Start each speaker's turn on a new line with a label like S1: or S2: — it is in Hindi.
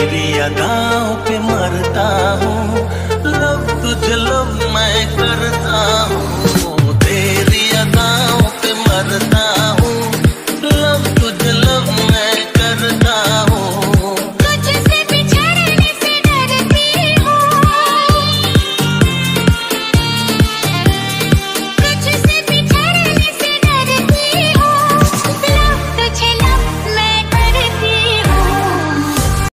S1: तेरी अदाओं पे मरता हूँ, लव तुझे लव मैं करता हूँ।